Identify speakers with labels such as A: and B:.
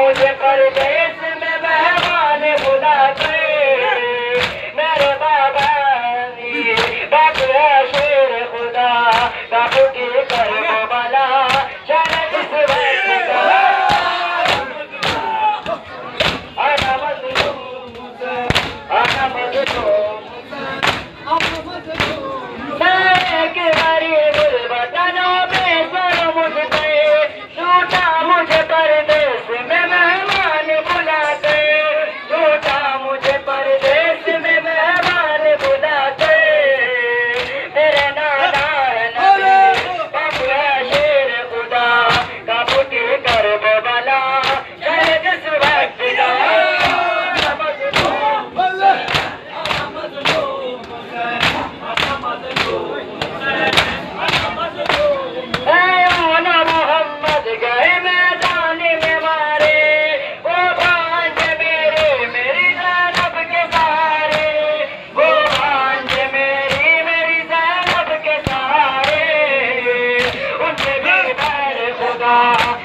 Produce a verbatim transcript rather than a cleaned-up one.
A: मुझे परदेश में मेहमान बुलाते मेरे बाबा बाप है शेर खुदा बापू की करने वाला चले जिस वक्त का आना मजलूम आना मजलूम मैं के बारी गुलबतनों में सर मुझ गए टूटा मुझे परदेश में मेहमान बुलाते टूटा मुझे परदेश में मेहमान बुलाते तेरे नाना है नबी बापू है शेर खुदा बापू की करने वाला चले जिस वक्त का मोहम्मद गए मैदान में मारे वो भांज मेरे मेरी ज़ैनब के सहारे वो भांज मेरी मेरी ज़ैनब के सहारे उनसे भी बैर खुदा